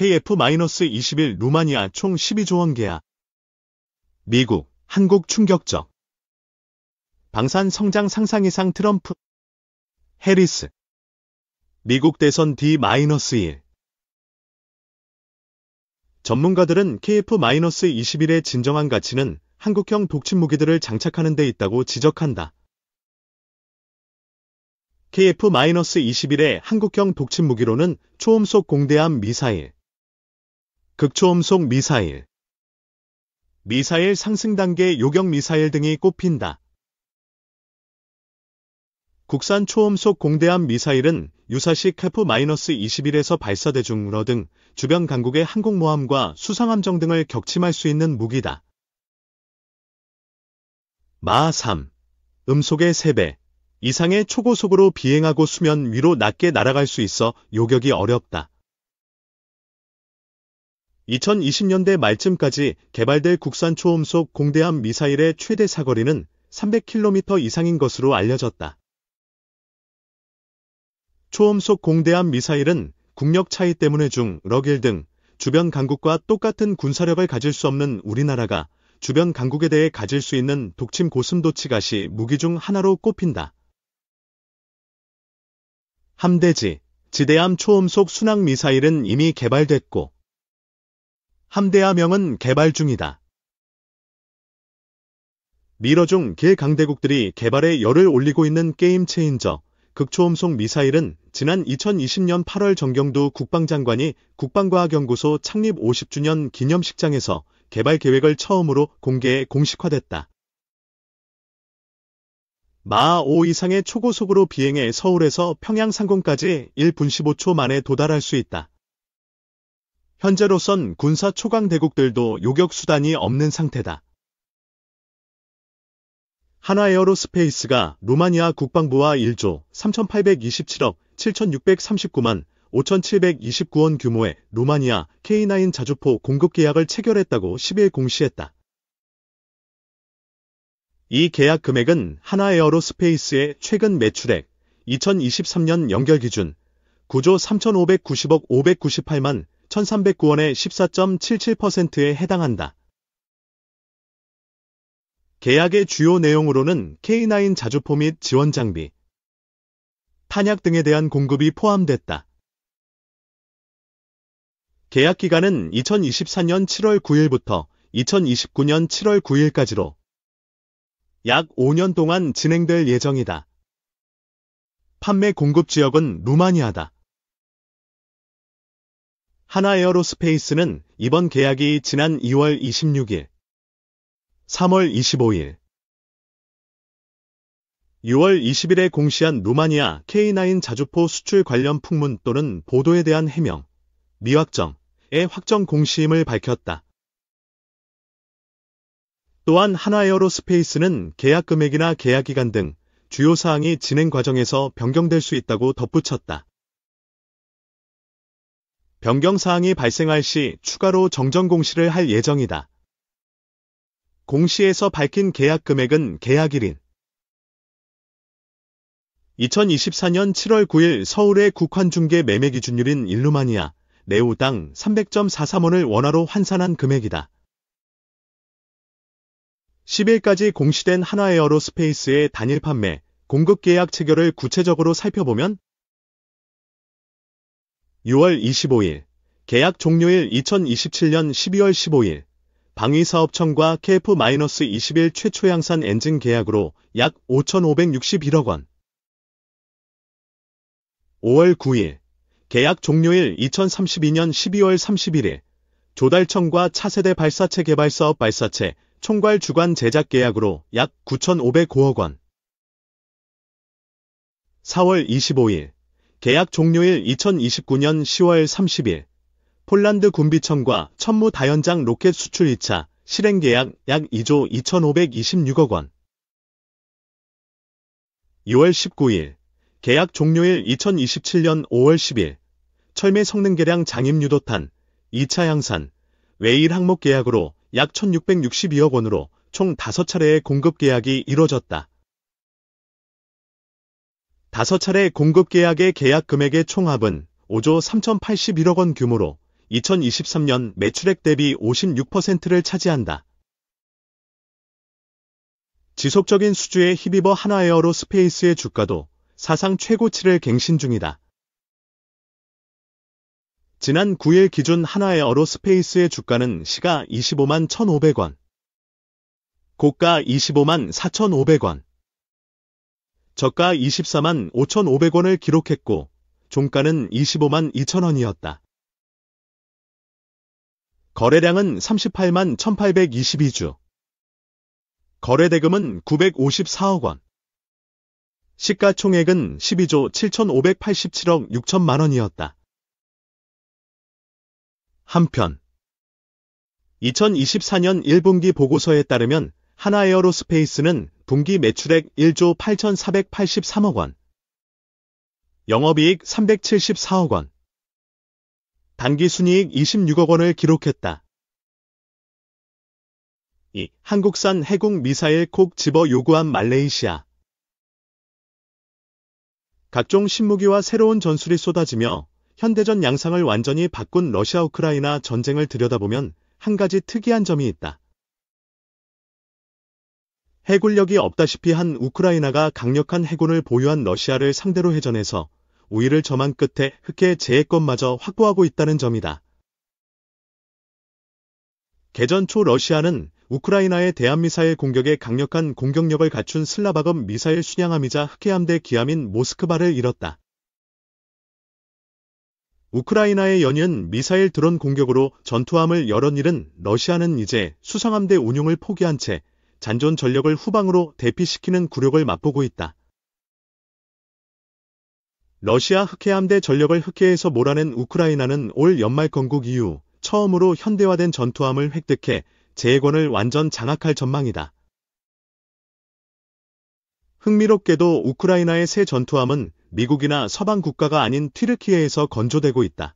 KF-21 루마니아 총 12조 원 계약. 미국, 한국 충격적. 방산 성장 상상 이상 트럼프. 해리스. 미국 대선 D-1. 전문가들은 KF-21의 진정한 가치는 한국형 독침 무기들을 장착하는 데 있다고 지적한다. KF-21의 한국형 독침 무기로는 초음속 공대함 미사일, 극초음속 미사일, 미사일 상승 단계 요격 미사일 등이 꼽힌다. 국산 초음속 공대함 미사일은 유사시 KF-21에서 발사대 중러 등 주변 강국의 항공모함과 수상함정 등을 격침할 수 있는 무기다. 마하 3. 음속의 3배 이상의 초고속으로 비행하고 수면 위로 낮게 날아갈 수 있어 요격이 어렵다. 2020년대 말쯤까지 개발될 국산 초음속 공대함 미사일의 최대 사거리는 300km 이상인 것으로 알려졌다. 초음속 공대함 미사일은 국력 차이 때문에 러길 등 주변 강국과 똑같은 군사력을 가질 수 없는 우리나라가 주변 강국에 대해 가질 수 있는 독침 고순도치 가시 무기 중 하나로 꼽힌다. 함대지, 지대함 초음속 순항 미사일은 이미 개발됐고 함대함형은 개발 중이다. 미러 중 개강대국들이 개발에 열을 올리고 있는 게임 체인저, 극초음속 미사일은 지난 2020년 8월 정경두 국방장관이 국방과학연구소 창립 50주년 기념식장에서 개발 계획을 처음으로 공식화됐다. 마하 5 이상의 초고속으로 비행해 서울에서 평양 상공까지 1분 15초 만에 도달할 수 있다. 현재로선 군사 초강대국들도 요격 수단이 없는 상태다. 하나에어로스페이스가 루마니아 국방부와 1조 3,827억 7,639만 5,729원 규모의 루마니아 K9 자주포 공급 계약을 체결했다고 10일 공시했다. 이 계약 금액은 하나에어로스페이스의 최근 매출액 2023년 연결 기준 9조 3,590억 598만 1,309원의 14.77%에 해당한다. 계약의 주요 내용으로는 K9 자주포 및 지원 장비, 탄약 등에 대한 공급이 포함됐다. 계약 기간은 2024년 7월 9일부터 2029년 7월 9일까지로 약 5년 동안 진행될 예정이다. 판매 공급 지역은 루마니아다. 하나에어로스페이스는 이번 계약이 지난 2월 26일, 3월 25일, 6월 20일에 공시한 루마니아 K9 자주포 수출 관련 풍문 또는 보도에 대한 해명, 미확정의 확정 공시임을 밝혔다. 또한 하나에어로스페이스는 계약 금액이나 계약 기간 등 주요 사항이 진행 과정에서 변경될 수 있다고 덧붙였다. 변경 사항이 발생할 시 추가로 정정 공시를 할 예정이다. 공시에서 밝힌 계약 금액은 계약일인 2024년 7월 9일 서울의 국환중개 매매 기준율인 일루마니아 네우당 300.43원을 원화로 환산한 금액이다. 10일까지 공시된 하나에어로스페이스의 단일 판매, 공급 계약 체결을 구체적으로 살펴보면 6월 25일, 계약 종료일 2027년 12월 15일, 방위사업청과 KF-21 최초 양산 엔진 계약으로 약 5,561억 원. 5월 9일, 계약 종료일 2032년 12월 31일, 조달청과 차세대 발사체 개발 사업 발사체 총괄 주관 제작 계약으로 약 9,505억 원. 4월 25일, 계약 종료일 2029년 10월 30일, 폴란드 군비청과 천무 다연장 로켓 수출 2차 실행 계약 약 2조 2,526억 원. 6월 19일, 계약 종료일 2027년 5월 10일, 철매 성능 개량 장입 유도탄 2차 양산 외일 항목 계약으로 약 1,662억 원으로 총 5차례의 공급 계약이 이뤄졌다. 5차례 공급 계약의 계약 금액의 총합은 5조 3,081억 원 규모로 2023년 매출액 대비 56%를 차지한다. 지속적인 수주에 힘입어 하나에어로스페이스의 주가도 사상 최고치를 갱신 중이다. 지난 9일 기준 하나에어로스페이스의 주가는 시가 25만 1,500원, 고가 25만 4,500원, 저가 24만 5,500원을 기록했고 종가는 25만 2,000원이었다. 거래량은 38만 1,822주, 거래대금은 954억 원, 시가총액은 12조 7,587억 6천만 원이었다. 한편 2024년 1분기 보고서에 따르면 하나에어로스페이스는 분기 매출액 1조 8,483억 원, 영업이익 374억 원, 단기순이익 26억 원을 기록했다. 이 한국산 해군 미사일 콕 집어 요구한 말레이시아. 각종 신무기와 새로운 전술이 쏟아지며 현대전 양상을 완전히 바꾼 러시아-우크라이나 전쟁을 들여다보면 한 가지 특이한 점이 있다. 해군력이 없다시피 한 우크라이나가 강력한 해군을 보유한 러시아를 상대로 해전해서 우위를 점한 끝에 흑해 제해권마저 확보하고 있다는 점이다. 개전 초 러시아는 우크라이나의 대한미사일 공격에 강력한 공격력을 갖춘 슬라바급 미사일 순양함이자 흑해함대 기함인 모스크바를 잃었다. 우크라이나의 연이은 미사일 드론 공격으로 전투함을 여러 잃은 러시아는 이제 수상함대 운용을 포기한 채 잔존 전력을 후방으로 대피시키는 굴욕을 맛보고 있다. 러시아 흑해함대 전력을 흑해에서 몰아낸 우크라이나는 올 연말 건국 이후 처음으로 현대화된 전투함을 획득해 제해권을 완전 장악할 전망이다. 흥미롭게도 우크라이나의 새 전투함은 미국이나 서방 국가가 아닌 튀르키예에서 건조되고 있다.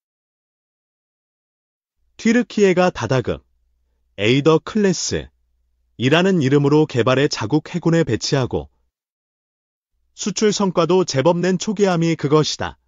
튀르키예가 다다급, 에이더 클래스 이라는 이름으로 개발해 자국 해군에 배치하고 수출 성과도 제법 낸 초기함이 그것이다.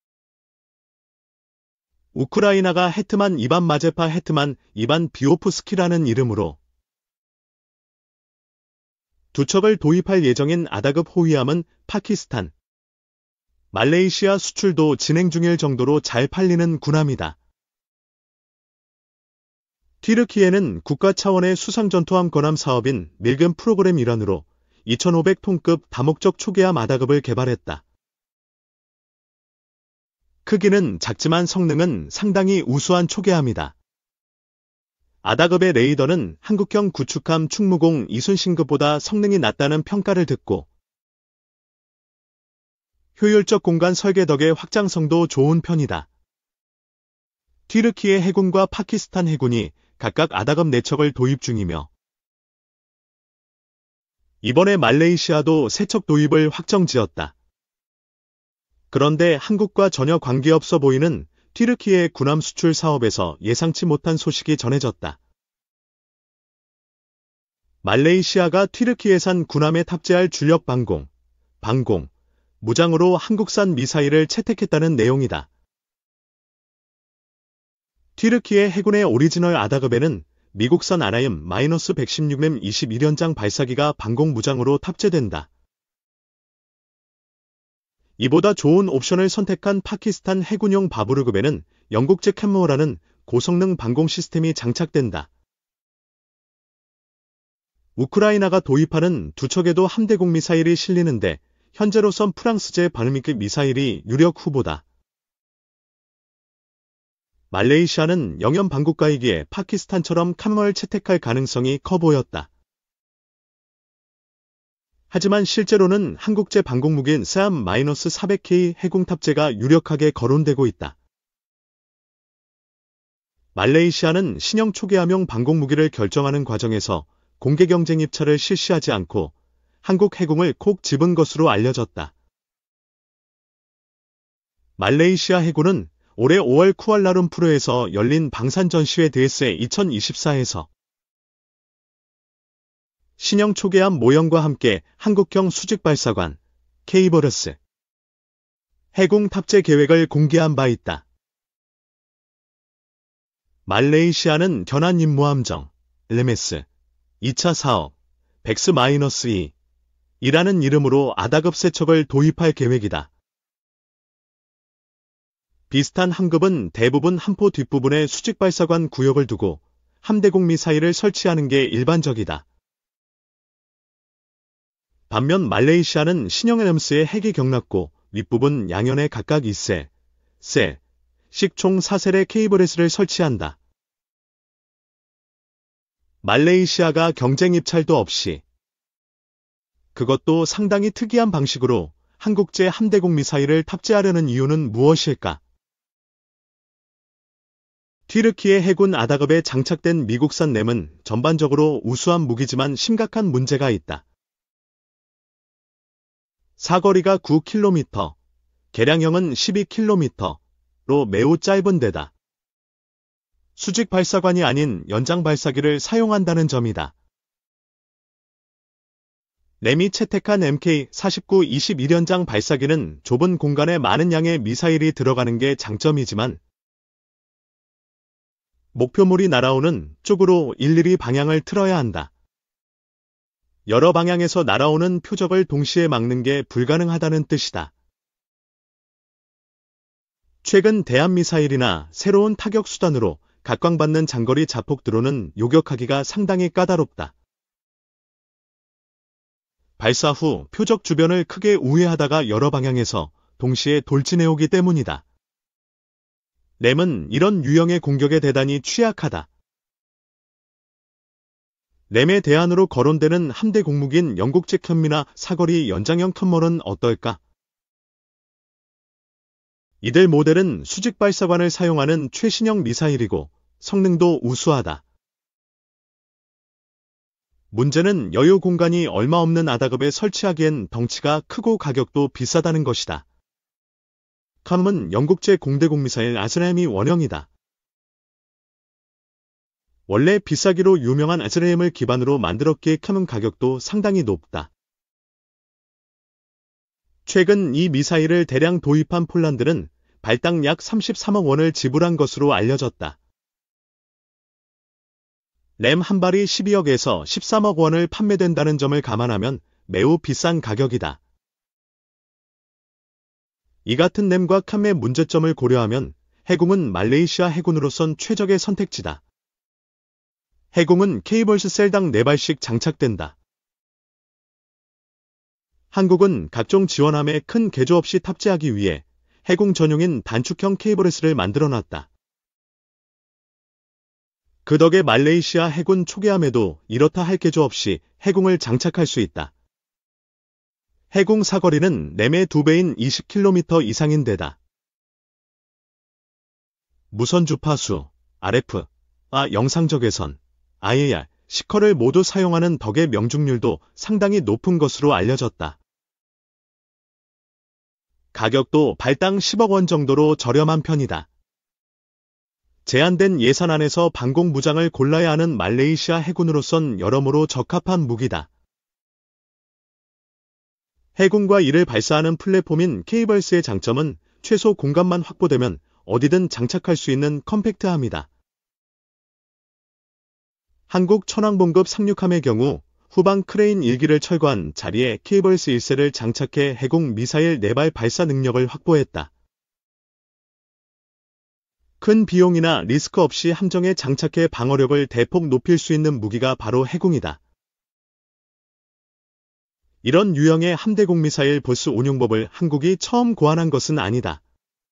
우크라이나가 헤트만 이반 마제파 헤트만 이반 비오프스키라는 이름으로 두 척을 도입할 예정인 아다급 호위함은 파키스탄, 말레이시아 수출도 진행 중일 정도로 잘 팔리는 군함이다. 튀르키예는 국가 차원의 수상전투함 건함 사업인 밀금 프로그램 일환으로 2,500톤급 다목적 초계함 아다급을 개발했다. 크기는 작지만 성능은 상당히 우수한 초계함이다. 아다급의 레이더는 한국형 구축함 충무공 이순신급보다 성능이 낮다는 평가를 듣고 효율적 공간 설계 덕에 확장성도 좋은 편이다. 튀르키예 해군과 파키스탄 해군이 각각 아다급 4척을 도입 중이며 이번에 말레이시아도 3척 도입을 확정지었다. 그런데 한국과 전혀 관계없어 보이는 튀르키예 군함 수출 사업에서 예상치 못한 소식이 전해졌다. 말레이시아가 튀르키예산 군함에 탑재할 주력 방공, 무장으로 한국산 미사일을 채택했다는 내용이다. 튀르키예 해군의 오리지널 아다급에는 미국산 아라임 -116mm 21연장 발사기가 방공 무장으로 탑재된다. 이보다 좋은 옵션을 선택한 파키스탄 해군용 바부르급에는 영국제 캔모어라는 고성능 방공 시스템이 장착된다. 우크라이나가 도입하는 두 척에도 함대공 미사일이 실리는데 현재로선 프랑스제 바르미급 미사일이 유력 후보다. 말레이시아는 영연 반국가이기에 파키스탄처럼 칸머를 채택할 가능성이 커 보였다. 하지만 실제로는 한국제 방공무기인 SAM-400K 해공 탑재가 유력하게 거론되고 있다. 말레이시아는 신형 초계함용 방공무기를 결정하는 과정에서 공개 경쟁 입찰을 실시하지 않고 한국 해공을 콕 집은 것으로 알려졌다. 말레이시아 해군은 올해 5월 쿠알라룸푸르에서 열린 방산전시회 DSA 2024에서 신형 초계함 모형과 함께 한국형 수직발사관, 케이버러스, 해공 탑재 계획을 공개한 바 있다. 말레이시아는 견안임무함정 LMS 2차 사업 백스-2 이라는 이름으로 아다급 세척을 도입할 계획이다. 비슷한 함급은 대부분 함포 뒷부분에 수직발사관 구역을 두고 함대공 미사일을 설치하는 게 일반적이다. 반면 말레이시아는 신형 LMS의 핵이 경납고 윗부분 양연에 각각 2셀, 씩 총 4셀의 케이블렛을 설치한다. 말레이시아가 경쟁 입찰도 없이 그것도 상당히 특이한 방식으로 한국제 함대공 미사일을 탑재하려는 이유는 무엇일까? 튀르키예 해군 아다급에 장착된 미국산 램은 전반적으로 우수한 무기지만 심각한 문제가 있다. 사거리가 9km, 개량형은 12km로 매우 짧은 데다 수직 발사관이 아닌 연장 발사기를 사용한다는 점이다. 램이 채택한 MK-49 21연장 발사기는 좁은 공간에 많은 양의 미사일이 들어가는 게 장점이지만 목표물이 날아오는 쪽으로 일일이 방향을 틀어야 한다. 여러 방향에서 날아오는 표적을 동시에 막는 게 불가능하다는 뜻이다. 최근 대한미사일이나 새로운 타격수단으로 각광받는 장거리 자폭 드론은 요격하기가 상당히 까다롭다. 발사 후 표적 주변을 크게 우회하다가 여러 방향에서 동시에 돌진해오기 때문이다. 램은 이런 유형의 공격에 대단히 취약하다. 램의 대안으로 거론되는 함대 공무기인 영국제 켠미나 사거리 연장형 켠멀은 어떨까? 이들 모델은 수직 발사관을 사용하는 최신형 미사일이고 성능도 우수하다. 문제는 여유 공간이 얼마 없는 아다급에 설치하기엔 덩치가 크고 가격도 비싸다는 것이다. 캄은 영국제 공대공 미사일 아즈라엠이 원형이다. 원래 비싸기로 유명한 아즈라엠을 기반으로 만들었기에 캄은 가격도 상당히 높다. 최근 이 미사일을 대량 도입한 폴란드는 발당 약 33억 원을 지불한 것으로 알려졌다. 램 한 발이 12억에서 13억 원을 판매된다는 점을 감안하면 매우 비싼 가격이다. 이 같은 램과 캄의 문제점을 고려하면 해공은 말레이시아 해군으로선 최적의 선택지다. 해공은 케이블스 셀당 4발씩 장착된다. 한국은 각종 지원함에 큰 개조 없이 탑재하기 위해 해공 전용인 단축형 케이블렛을 만들어놨다. 그 덕에 말레이시아 해군 초계함에도 이렇다 할 개조 없이 해공을 장착할 수 있다. 해공 사거리는 램의 2배인 20km 이상인 데다 무선 주파수, RF, 영상적외선, IAR, 시커를 모두 사용하는 덕의 명중률도 상당히 높은 것으로 알려졌다. 가격도 발당 10억 원 정도로 저렴한 편이다. 제한된 예산 안에서 방공 무장을 골라야 하는 말레이시아 해군으로선 여러모로 적합한 무기다. 해군과 이를 발사하는 플랫폼인 케이블스의 장점은 최소 공간만 확보되면 어디든 장착할 수 있는 컴팩트함이다. 한국 천왕봉급 상륙함의 경우 후방 크레인 1기를 철거한 자리에 케이블스 1셀을 장착해 해공 미사일 4발 발사 능력을 확보했다. 큰 비용이나 리스크 없이 함정에 장착해 방어력을 대폭 높일 수 있는 무기가 바로 해공이다. 이런 유형의 함대공 미사일 보스 운용법을 한국이 처음 고안한 것은 아니다.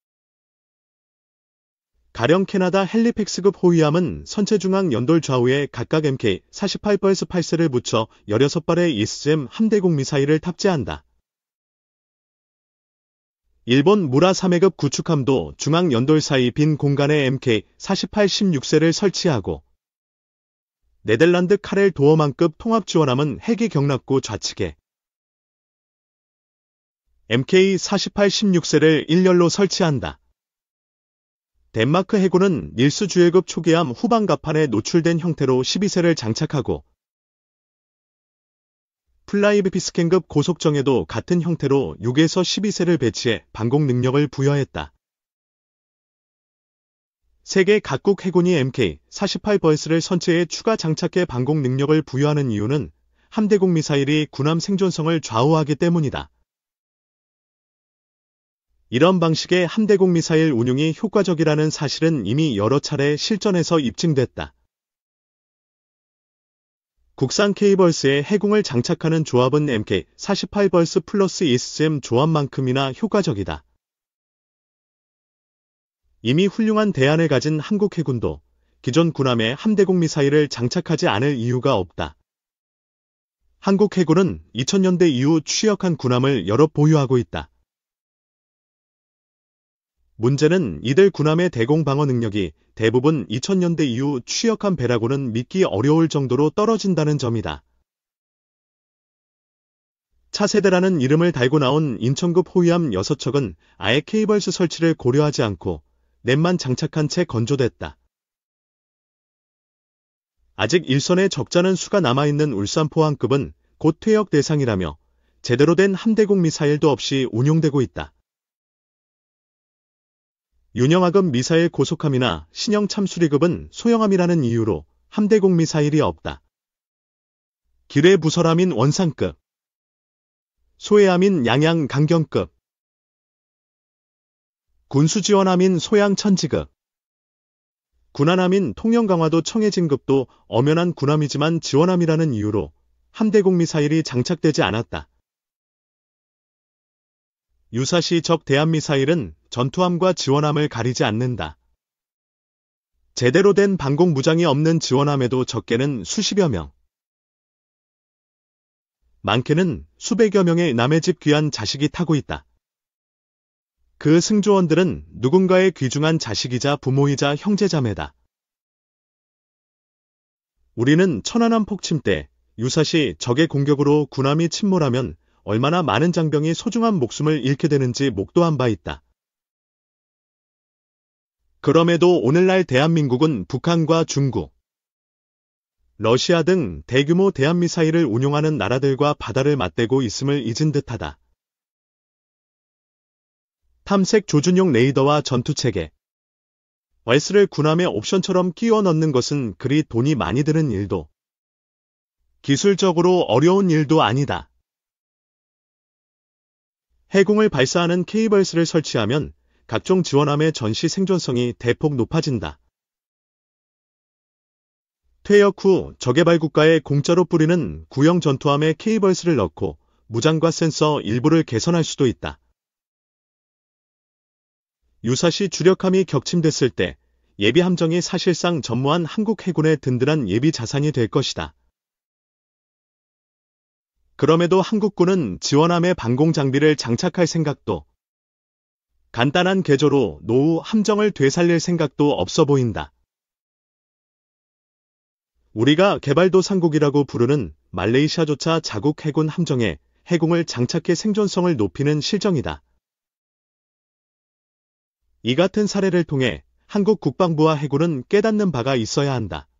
가령 캐나다 헬리팩스급 호위함은 선체중앙 연돌 좌우에 각각 MK-48-8셀을 붙여 16발의 이스잼 함대공 미사일을 탑재한다. 일본 무라3해급 구축함도 중앙 연돌 사이 빈 공간에 MK-48-16셀을 설치하고 네덜란드 카렐 도어만급 통합지원함은 헬기 경납고 좌측에 MK-48-16셀을 일렬로 설치한다. 덴마크 해군은 닐스 주열급 초계함 후방 갑판에 노출된 형태로 12셀을 장착하고 플라이비피스캔급 고속정에도 같은 형태로 6에서 12셀을 배치해 방공 능력을 부여했다. 세계 각국 해군이 Mk-48벌스를 선체에 추가 장착해 방공 능력을 부여하는 이유는 함대공 미사일이 군함 생존성을 좌우하기 때문이다. 이런 방식의 함대공 미사일 운용이 효과적이라는 사실은 이미 여러 차례 실전에서 입증됐다. 국산 K벌스에 해궁을 장착하는 조합은 Mk-48벌스 플러스 ESM 조합만큼이나 효과적이다. 이미 훌륭한 대안을 가진 한국 해군도 기존 군함에 함대공 미사일을 장착하지 않을 이유가 없다. 한국 해군은 2000년대 이후 취역한 군함을 여러 보유하고 있다. 문제는 이들 군함의 대공 방어 능력이 대부분 2000년대 이후 취역한 배라고는 믿기 어려울 정도로 떨어진다는 점이다. 차세대라는 이름을 달고 나온 인천급 호위함 6척은 아예 K벌스 설치를 고려하지 않고 넷만 장착한 채 건조됐다. 아직 일선에 적잖은 수가 남아있는 울산포항급은 곧 퇴역 대상이라며 제대로 된 함대공 미사일도 없이 운용되고 있다. 윤영하급 미사일 고속함이나 신형 참수리급은 소형함이라는 이유로 함대공 미사일이 없다. 기뢰부설함인 원상급, 소해함인 양양 강경급, 군수지원함인 소양 천지급, 군함함인 통영강화도 청해진급도 엄연한 군함이지만 지원함이라는 이유로 함대공 미사일이 장착되지 않았다. 유사시 적 대함미사일은 전투함과 지원함을 가리지 않는다. 제대로 된 방공 무장이 없는 지원함에도 적게는 수십여 명, 많게는 수백여 명의 남의 집 귀한 자식이 타고 있다. 그 승조원들은 누군가의 귀중한 자식이자 부모이자 형제자매다. 우리는 천안함 폭침 때 유사시 적의 공격으로 군함이 침몰하면 얼마나 많은 장병이 소중한 목숨을 잃게 되는지 목도한 바 있다. 그럼에도 오늘날 대한민국은 북한과 중국, 러시아 등 대규모 대한미사일을 운용하는 나라들과 바다를 맞대고 있음을 잊은 듯하다. 탐색 조준용 레이더와 전투체계, 왈스를 군함의 옵션처럼 끼워 넣는 것은 그리 돈이 많이 드는 일도, 기술적으로 어려운 일도 아니다. 해궁을 발사하는 K벌스를 설치하면 각종 지원함의 전시 생존성이 대폭 높아진다. 퇴역 후 저개발 국가에 공짜로 뿌리는 구형 전투함에 K벌스를 넣고 무장과 센서 일부를 개선할 수도 있다. 유사시 주력함이 격침됐을 때 예비 함정이 사실상 전무한 한국 해군의 든든한 예비 자산이 될 것이다. 그럼에도 한국군은 지원함에 방공 장비를 장착할 생각도, 간단한 개조로 노후 함정을 되살릴 생각도 없어 보인다. 우리가 개발도상국이라고 부르는 말레이시아조차 자국 해군 함정에 해궁을 장착해 생존성을 높이는 실정이다. 이 같은 사례를 통해 한국 국방부와 해군은 깨닫는 바가 있어야 한다.